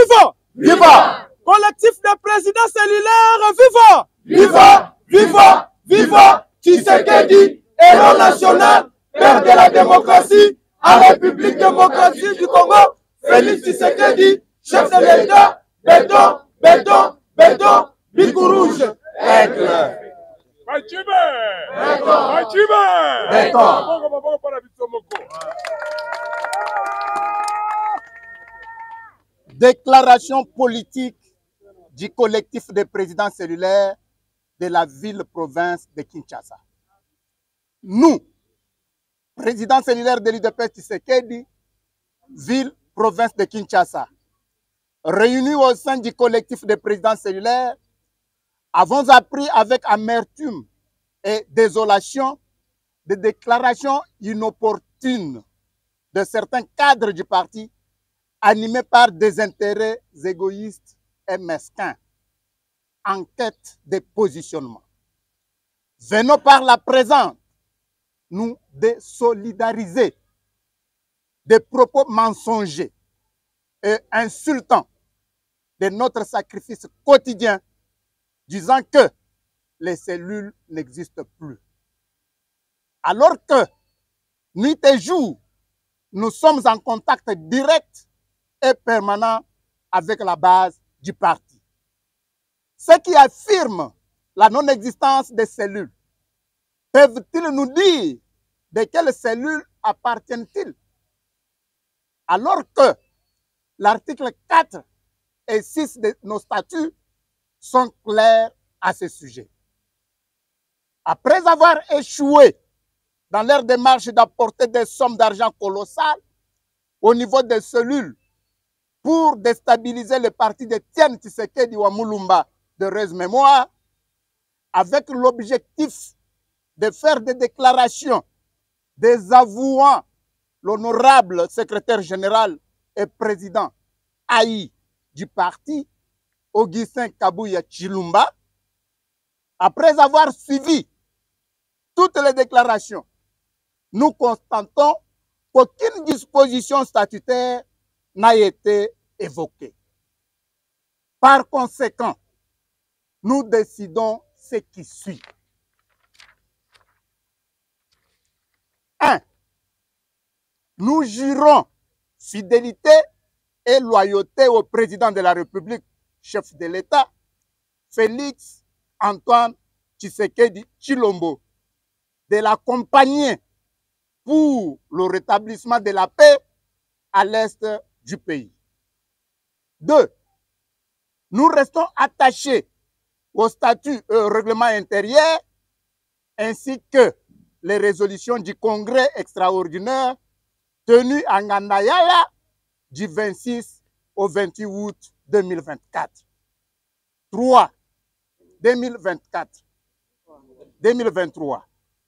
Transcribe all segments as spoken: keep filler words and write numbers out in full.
vivant! Viva! Collectif des présidents cellulaires, vivant! Viva! Viva! Viva! Tshisekedi, héros national, père de la démocratie, en République démocratique du Congo, Félix Tshisekedi, chef de l'État, béton, béton, béton, bicou rouge, aigle. Déclaration politique du collectif des présidents cellulaires de la ville-province de Kinshasa. Nous, président cellulaire de l'U D P S Tshisekedi, ville-province de Kinshasa, réunis au sein du collectif des présidents cellulaires, avons appris avec amertume et désolation des déclarations inopportunes de certains cadres du parti animés par des intérêts égoïstes et mesquins en quête de positionnement. Venons par la présente nous désolidariser des propos mensongers et insultants de notre sacrifice quotidien, disant que les cellules n'existent plus. Alors que, nuit et jour, nous sommes en contact direct et permanent avec la base du parti. Ceux qui affirment la non-existence des cellules, peuvent-ils nous dire de quelles cellules appartiennent-ils? Alors que l'article quatre et six de nos statuts sont clairs à ce sujet. Après avoir échoué dans leur démarche d'apporter des sommes d'argent colossales au niveau des cellules pour déstabiliser le parti de Tiens Tshisekedi Wamulumba de heureuse mémoire, avec l'objectif de faire des déclarations désavouant l'honorable secrétaire général et président haï du parti, Augustin Kabuya Tshilombo, après avoir suivi toutes les déclarations, nous constatons qu'aucune disposition statutaire n'a été évoquée. Par conséquent, nous décidons ce qui suit. un. Nous jurons fidélité et loyauté au président de la République, chef de l'État, Félix Antoine Tshisekedi Tshilombo, de l'accompagner pour le rétablissement de la paix à l'est du pays. deux. Nous restons attachés au statut et au règlement intérieur ainsi que les résolutions du Congrès extraordinaire tenu à Ngandayala du vingt-six au vingt-huit août deux mille vingt-quatre. trois. deux mille vingt-quatre. deux mille vingt-trois.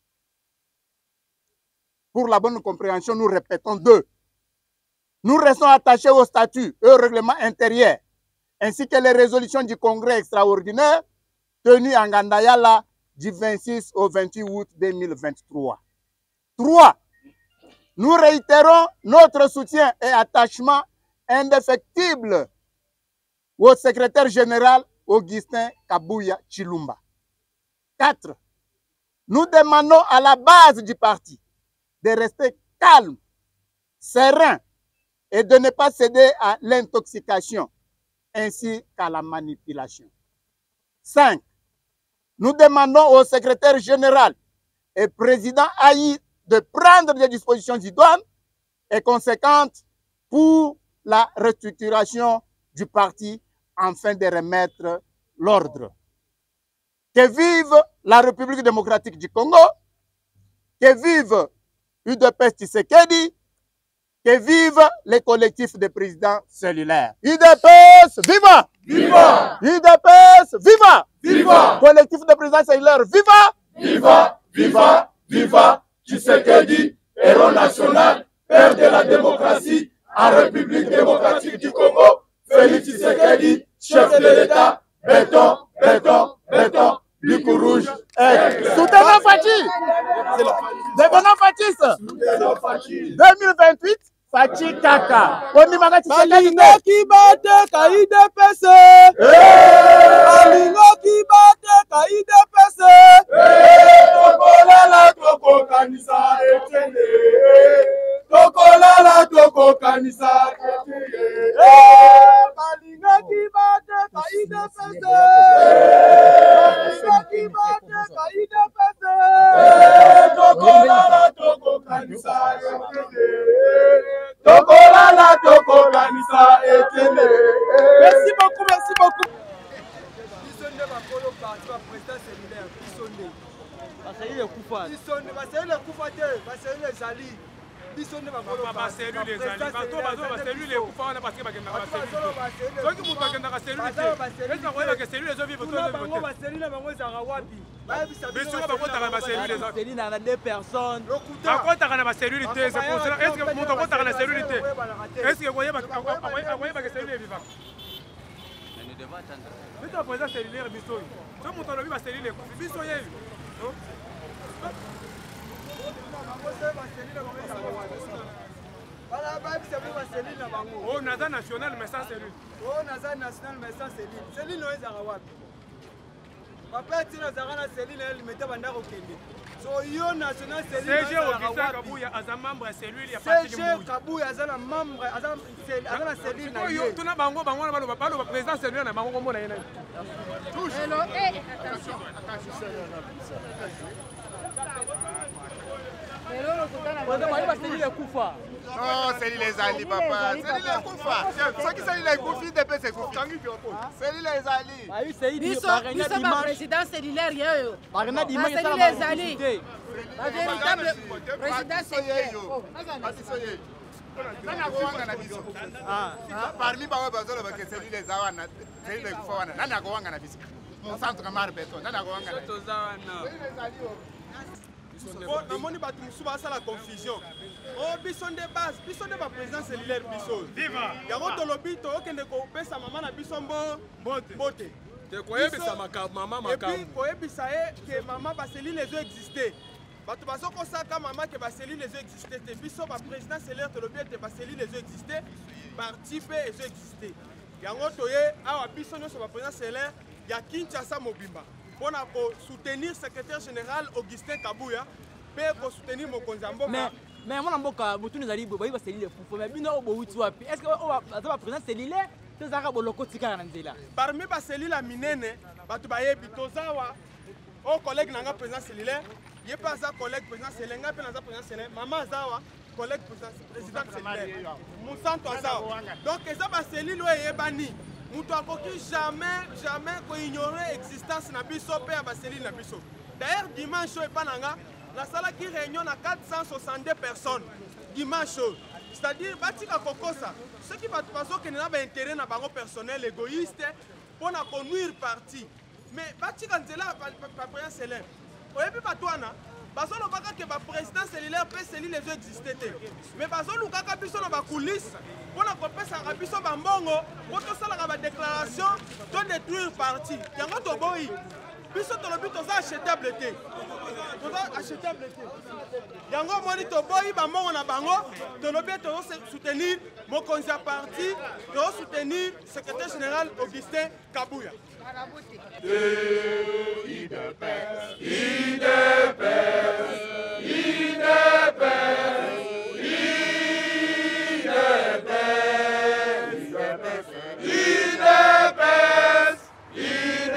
Pour la bonne compréhension, nous répétons deux. Nous restons attachés au statut et au règlement intérieur, ainsi que les résolutions du Congrès extraordinaire tenu à Ngandayala du vingt-six au vingt-huit août deux mille vingt-trois. trois. Nous réitérons notre soutien et attachement indéfectible au secrétaire général Augustin Kabuya Tshilombo. quatre. Nous demandons à la base du parti de rester calme, serein et de ne pas céder à l'intoxication ainsi qu'à la manipulation. cinq. Nous demandons au secrétaire général et président haï de prendre des dispositions idoines et conséquentes pour la restructuration du parti afin de remettre l'ordre. Que vive la République démocratique du Congo, que vive U D P S Tshisekedi, que vive les collectifs de présidents cellulaires. U D P S, viva! Viva! U D P S, viva! Viva! Collectif de présidents cellulaires, viva! Viva! Viva! Viva! Tshisekedi, héros national, père de la démocratie, en République démocratique du Congo, Félix Tshisekedi, chef de l'État, béton, béton, béton, bicou rouge, aigle. Soutenons Fachi! Devenons Fachi! deux mille vingt-huit, Fachi kaka. Kondimaka Tshisekedi. Balingo ki bate kaide pese. Balingo ki bate kaide pese. Tokolala toko kanisa etene. Tokolala toko kanisa etene. Balingo ki bate kaide pese. Balingo ki bate kaide pese. Tokolala toko kanisa etene. Tokolala toko kanisa etene. Merci beaucoup, merci beaucoup. Bisonde bakolo parti ba président séminaire bisonde. Baseli le kufa. Bisonde baseli le kufa te, baseli le zali. Bisonde bakolo baseli les zali. Bato bazo baseli le kufa wana parce que bakenda baseli. Soki mutu bakenda baseli te. Est-ce qu'on voit que celui les autres vivent autour de bango baseli na bango zanga wapi? Bien sûr bango taka baseli les autres. Baseli na deux personnes. Bango taka na baseli te, c'est pour cela. Est-ce que mutu bango taka na baseli te? Est-ce que voyez ba voyez ba que celui vivant? Mais tu as présent cellulaire biso. Ce montant le va cellulaire biso yé. Voilà, bah c'est pour cellule na bango. Oh, naza national mais sans cellule. Oh, naza national mais sans cellule. Cellule no ezara wapi? Papa tina zara na cellule elle mettait banda ko kende. So yo national cellule. C G Augustin Kabuya aza membre ya cellule ya parti. C G Kabuya aza na membre aza aza na cellule na yo. Tuna bango bango na balo balo président cellule na bango komona yena. Hello, eh attention. Non, c'est les alliés, papa. C'est les Koufa. Ceux qui sont les Koufi, c'est les Koufi. C'est les alliés. Nous sommes le président cellulaire. C'est les alliés. La véritable président cellulaire. Parmi les Zawana, c'est les Koufa. Nana Goanga na biso. Mon centre Kamar Beton. Nana Goanga na biso. Bon, namoni bato musu basala confusion. Oh, biso nde base, biso nde ba président cellulaire biso. Viva. Yango tolobi to okende ko pesa mama na biso mbo mbote. Mbote. Te koyebisa makambo mama makambo. Et puis koyebisa e que mama ba cellule les ont existé. Bato baso ko saka mama que ba cellule les ont existé. Te biso ba président cellulaire tolobi te ba cellule les ont existé. Parti pe les ont existé. Yango toye awa biso nyo so ba président cellulaire ya Kinshasa Mobimba. Pour soutenir le secrétaire général Augustin Kabuya, pour soutenir mon Konzambo. Mais mais moi, je suis allé à la cellule. Mais est-ce que la présence cellulaire, c'est ça que parmi les cellules à Minene, au collègue n'a pas présence cellulaire, il n'y a pas un collègue présence cellulaire, il n'y a pas un présence cellulaire. Maman Zawa, collègue président cellulaire. Moussanto Zawa. Donc, ça va cellule où il y a banni. Nous n'avons jamais, jamais ignorer l'existence de Nabiso et de Baseli Nabiso. D'ailleurs, dimanche, la salle qui réunion à quatre cent soixante-deux personnes. Dimanche. C'est-à-dire, ceux qui vont passer qui n'ont pas intérêt dans le personnel égoïste pour conduire parti. Mais, si vous avez un président cellulaire, vous avez pas toi, parce que le président cellulaire peut cellule les exister. Mais parce que nous avons besoin de coulisses pour la compétition à Bisso Bambongo, pour tout ça la déclaration de détruire le parti. Il y a un toboï. Bisso to le but aux achetable té. Aux achetable té. Il y a un moni toboï Bambongo na bango. De le but de soutenir mon conseil parti, de soutenir le secrétaire général Augustin Kabuya. I D P S, I D P S, I D P S, I D P S, I D P S, I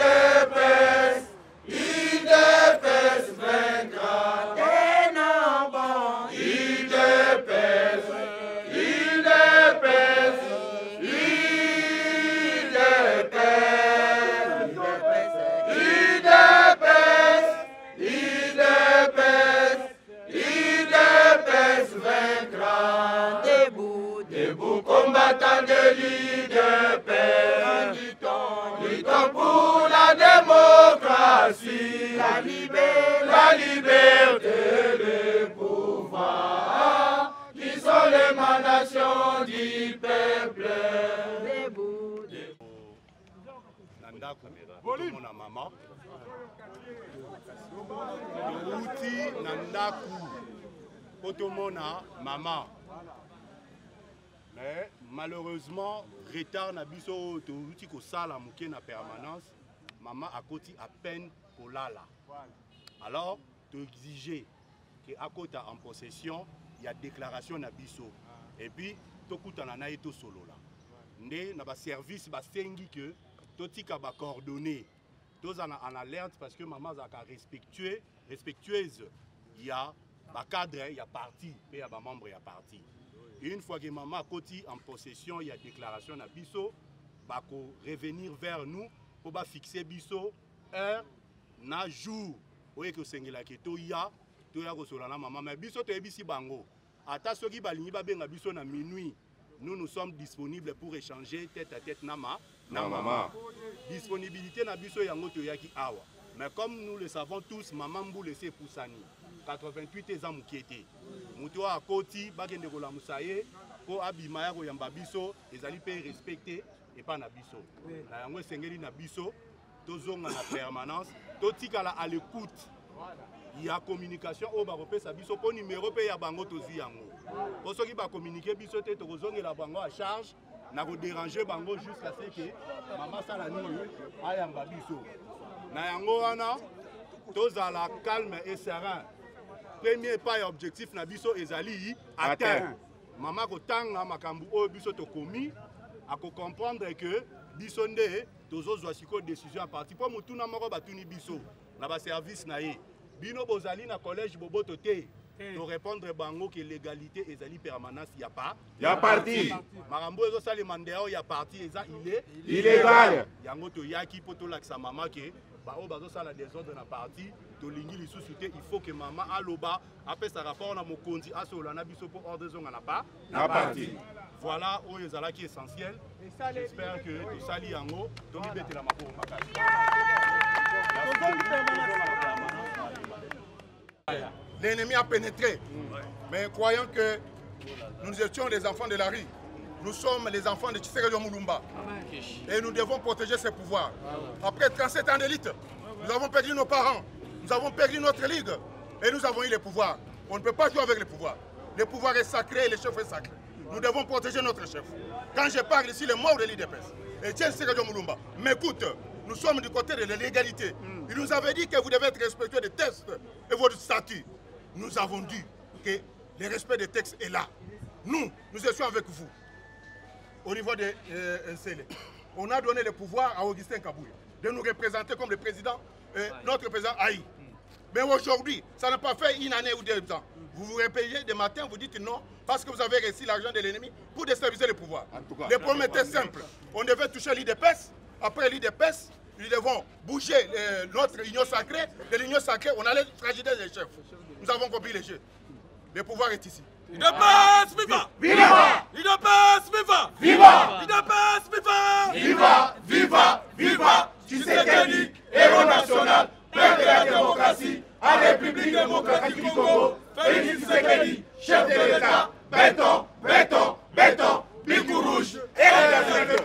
D P S vaincra Kenamba. I D P S, I D P S, I D P S. Combattant de l'I D P S, luttons pour la démocratie, la liberté, la liberté, le pouvoir, qui sont l'émanation du peuple. Debout, Volume. Maman. Outi Nandaku. Otomona maman. Mais malheureusement, retard na biso touti ko sala muke na permanence, maman a koti à peine pour lala. Alors, tu exiger que à côté en possession, il y a déclaration na biso. Et puis, to kutana na eto solo là. Ndé na ba service ba sengi que totika ba coordonner. Tous en, en alerte parce que maman a respectueux, respectueuse. Il y a ba cadre, il y a parti, et il y a ba membre, il y a parti. Une fois que maman a côté en possession, il y a déclaration na biso, ba ko revenir vers nous pour ba fixer biso heure na jour. Oye que sengela ke to ya, to ya ko solana maman mais biso to ebisi bango. Ata soki balingi ba benga biso na minuit. Nous nous sommes disponibles pour échanger tête à tête nama na maman. Disponibilité na biso yango to yaki awa. Mais comme nous le savons tous, maman mbou laissé poussani. quatre-vingt-huit ans mukiete. Muto a koti bakende ko la musaye ko abima ya ko yamba biso ezali pe respecter et pas na biso. Na yango sengeli na biso tozonga na permanence, totikala à l'écoute. Il y a communication au baropé sa biso pour numéro pe ya bango tozi yango. Pour ceux qui ba communiquer biso te to zonge la bango à charge na ko déranger bango jusqu'à ce que maman sala nini ayamba biso. Na yango wana tozala calme et serein. Premier pas et objectif na biso ezali atteint. Maman ko tanga makambu o biso to komi a ko comprendre que biso nde tozo zwa siko décision à partir pour mutuna moko batuni biso na ba service na ye. Bino bozali na collège boboto te to répondre bango que l'égalité ezali permanence y a pas y a parti marambo ezo sali mandeo ya parti eza il est illégal yango to yaki poto la sa maman que ba o bazo sala désordre na parti to lingi li sous-souté il faut que maman aloba après sa rapport na mokonzi asola na biso pour ordre zonga na pas na parti. Voilà où les ala qui est essentiel. J'espère que tout sali yango to libete la mako makasi. L'ennemi a pénétré, mais croyant que nous étions les enfants de la rue, nous sommes les enfants de Tshisekedi Mulumba. Et nous devons protéger ses pouvoirs. Après trente-sept ans d'élite, nous avons perdu nos parents, nous avons perdu notre ligue et nous avons eu les pouvoirs. On ne peut pas jouer avec les pouvoirs. Le pouvoir est sacré et le chef est sacré. Nous devons protéger notre chef. Quand je parle ici, le mort de l'I D P S, et Tshisekedi Mulumba, m'écoute, nous sommes du côté de la légalité. Il nous avait dit que vous devez être respectueux des textes et votre statut. Nous avons dit que le respect des textes est là. Nous, nous étions avec vous. Au niveau de euh, N C L. On a donné le pouvoir à Augustin Kabouya de nous représenter comme le président, euh, notre président Haï. Mais aujourd'hui, ça n'a pas fait une année ou deux ans. Vous vous répayez des matins, vous dites non, parce que vous avez reçu l'argent de l'ennemi pour déstabiliser le pouvoir. Le problème était simple. On devait toucher l'I D P S. Après l'I D P S, nous devons bouger euh, notre union sacrée. De l'union sacrée, on allait fragiliser les chefs. Nous avons compris les jeux. Le pouvoir est ici. I D P S, viva! Viva! I D P S, viva! Viva! I D P S, viva! Viva! Viva! Viva! Tshisekedi, héros national, père de la démocratie, à la République démocratique du Congo, Félix Tshisekedi, chef de l'État, béton, béton, béton, bigou rouge, et la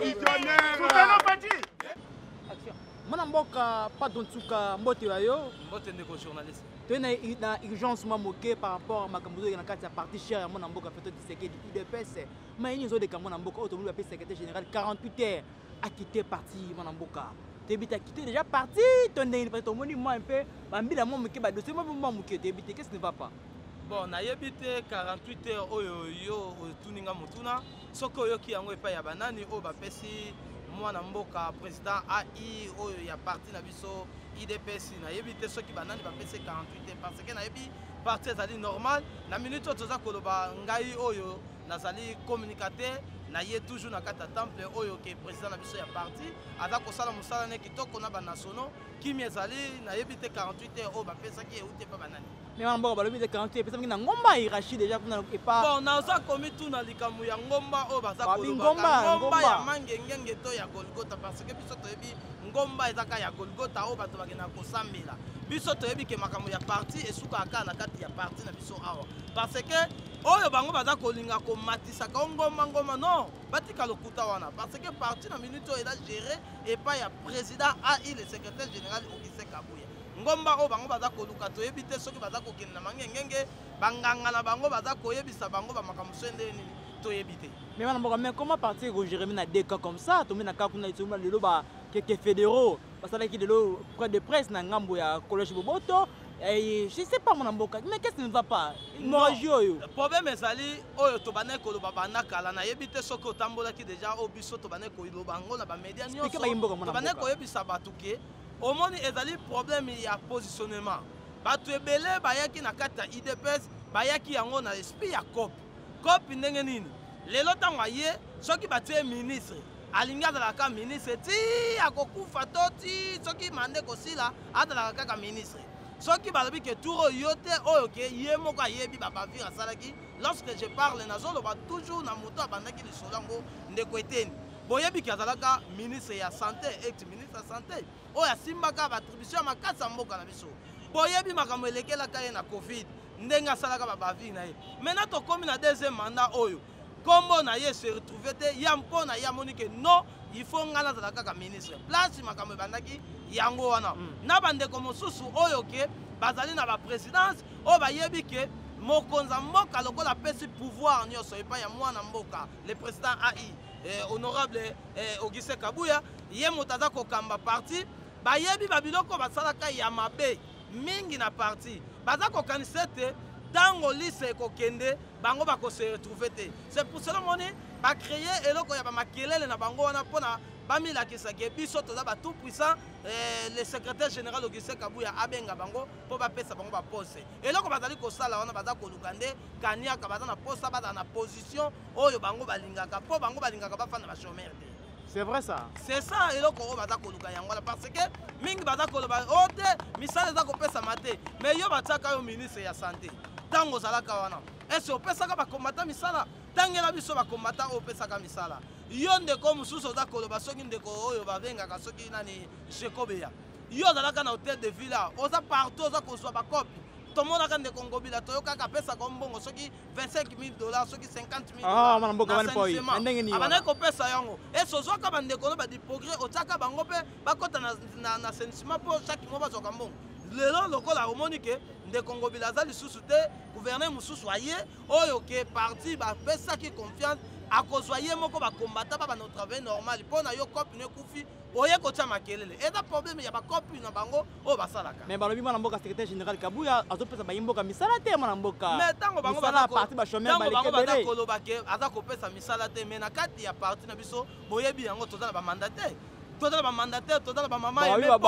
Mwana mboka pardon tsuka mbote wayo mbote ndeko journaliste to na na urgence ma moke par rapport à makambo na kati ya parti cher mwana mboka feto Tshisekedi I D P S mais ni zo de mwana mboka auto le secrétaire général quarante-huit heures a quitté parti mwana mboka tebita quitté déjà parti to ndeni parce que moni moi un peu bambila mo moke ba dossier mo mo moke tebita qu'est-ce qui ne va pas bon na yebite quarante-huit heures oyo yo tuninga mutuna soko yo ki yango epa ya banani o ba pesi mwana mboka président A I oyo ya parti na biso I D P S na yebi te soki banani ba pese quarante-huit parce que na yebi parti ezali normal na minute toza koloba ngai oyo nazali communicateur na ye toujours na kata temple oyo ke président na biso ya parti aza kosala musala ne kitoko na ba nationaux kimi ezali na yebi te quarante-huit heures o ba pesa ki euté pa banani mais mwana mboka balobi te quarante-huit pesa na ngomba hiérarchie déjà kuna et pas bon naza komi tuna likambo ya ngomba o baza ngomba ngomba ya mangengenge to ya Golgotha parce que biso toyebi ngomba ezaka ya Golgotha o bato bakena kosambela biso toyebi ke makambo ya parti esuka aka na kati ya parti na biso awa parce que oyo bango baza kolinga komatisaka ngomba ngomba non batika lokuta wana parce que parti na minute oyo eza géré et pas ya président A I le secrétaire général Augustin Kabouya ngomba o bango baza koluka toyebi te soki baza kokende na mangengenge banganga na bango baza koyebisa bango ba makambo sende nini toyebi te Mais mais comment partir au Jérémy dans des cas comme ça? Tout le monde a le loba quelques fédéraux parce que qui de l'eau près de presse na ngambo ya collège Boboto et je sais pas mon amboka mais qu'est-ce qui ne va pas? Le problème est ali oyo to bané ko loba bana kala na yebite soko tambola ki déjà au biso to bané ko loba ngo na ba média nyonso to bané ko yebisa batuke omoni ezali problème ya positionnement batu ebele bayaki na kata I D P S bayaki yango na esprit ya cop cop ndenge nini lelo tango aye soki batie ministre alingi azalaka ministre ti akokufa to ti soki mande kosila azalaka kaka ministre soki balobi ke tour yo te oyo ke ye moko ayebi babavire asalaki lorsque je parle nazoloba toujours na moto abandaki lisolo yango ndeko eteni boyebi ke azalaka ministre ya santé ex ministre ya santé oyo asimbaka baattribution ya makasi ya mboka na biso boyebi makambo elekelaka ye na covid ndenge asalaka babavire na ye maintenant tokomi na deuxième mandat oyo kombo na ye se retrouve te ya mpo na ye amoni ke non il faut nga nazala kaka ministre place makambo ebandaki yango wana na bandeko mosusu oyo ke bazali na baprésidence oyo bayebi ke mokonzi ya mboka lokola apesi pouvoir nyonso epai ya mwana mboka le président A I eh, honorable eh, Augustin Kabuya ye moto aza kokamba parti bayebi babiloko basalaka ya mabe mingi na parti baza kokanisa te tango lise kokende bango bako se retrouver te c'est pour cela moni ba créer eloko ya ba makelele na bango wana pona bamila kisake biso toza ba tout puissant eh, le secrétaire général Augustin Kabuya abenga bango po ba pesa bango ba poste eloko bazali ko sala wana baza ko lukande kania ka baza na poste baza na position oyo bango balingaka po bango balingaka ba fana ba chômeur te. C'est vrai ça. C'est ça eloko o baza ko luka yango parce que mingi baza ko loba ote misala za ko pesa mate mais yo bataka yo ministre ya santé tango zalaka wana ese opesaka bakombata misala tangela biso bakombata opesaka misala yo ndeko mosusu oza koloba soki ndeko oyo babengaka soki nani Shekobeya yo ozalaka na hôtel de villa oza partout oza kozwa bakopi tomonaka ndeko ngobila toyokaka apesaka mbongo soki vingt-cinq mille dollars soki cinquante mille abandaki kopesa yango ese ozwaka bandeko no badipogre otiaka bango mpe bakota na assainissement mpo chaque mois bazwaka mbongo lelo lokola omoni ke ndeko ngobila aza lisusu te gouverneur mosusu aye oyo ke parti bapesaki confiance akozwa ye moko bakombata baba na travail normal mpo na yo kopi no ekufi oye kotia makelele eza problème ya bakopi na bango oyo basalaka mais balobi mwana mboka secrétaire général Kabuya azopesa bayimboka misala te mwana mboka mais tango bango parti ba chômeur baleke baza koloba ke aza kopesa misala te mais na kati ya parti na biso boyebi yango toza na bamandataire toza na bamandataire toza na bamama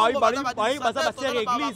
baza basere église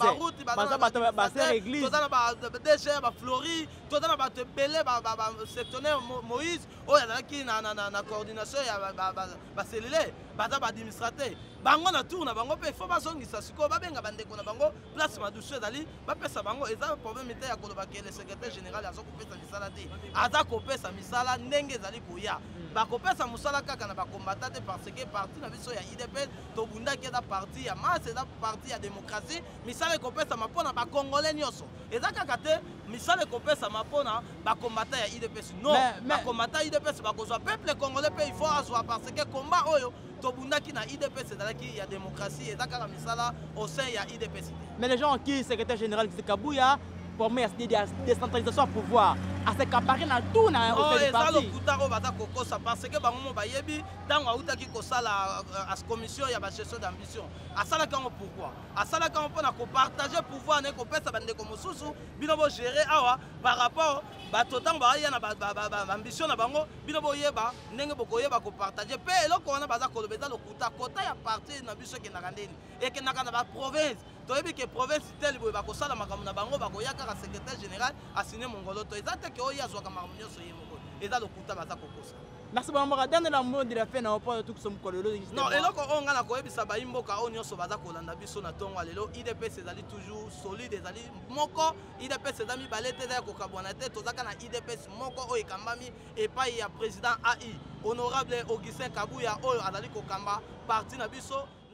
baza église toza na badg ya baflori toza na bato ebele basectionnaire Moïse oyo azalaki na coordination ya baselile baza baadministrateur bango na tour na bango mpe ifo bazongisa sikoyo babenga bandeko na bango place madusu ezali bapesa bango eza problème te ya koloba ke le secrétaire général aza kopesa misala te aza kopesa misala ndenge ezali koya bakopesa mosala kaka na bakombata te parce que parti na biso ya I D P S tobundaki eza parti ya masse eza parti ya démocratie misala ekopesama mpona bakongolais nyonso eza kaka te misala ekopesama mpona bakombata ya I D P S non bakombata ya I D P S bakozwa peuple congolais mpe il faut azwa parce que combat oyo tobundaki na I D P S ezalaki ya démocratie eza kaka misala au sein ya I D P S. Mais les gens qui secrétaire général Kabuya pour moi il y a une décentralisation de pouvoir à s'accaparer dans tout na au sein du parti. Non, ça le kutaro baza kokosa parce que bango bayebi tango autaki kosala à commission ya ba gestion d'ambition. Asala kango pourquoi? Asala kango pona ko partager pouvoir ne ko pesa bandeko mosusu bino bo gérer awa par rapport bato tango ba ya na ambition na bango bino bo yeba ndenge bokoyeba ko partager pe eloko wana baza kolobeza le kuta kota ya parti na biso ke na kandeni et ke na kana ba province toyebi ke province telle boye bakosala makambo na bango bakoyaka ka secrétaire général assigné mongolo to ezate ke oyo azwaka makambo nyonso ye moko eza lokuta baza kokosa. Merci beaucoup. Dernier la mot de la fin na pas tout que somme kololo. Non, eloko onga na koyebisa ba imboka o nyonso baza kolanda biso na tongo lelo I D P S ezali toujours solide ezali moko I D P S ezami balete za kokabwana te tozaka na I D P S moko o ekambami epai ya président A I honorable Augustin Kabuya oyo azali kokamba parti na biso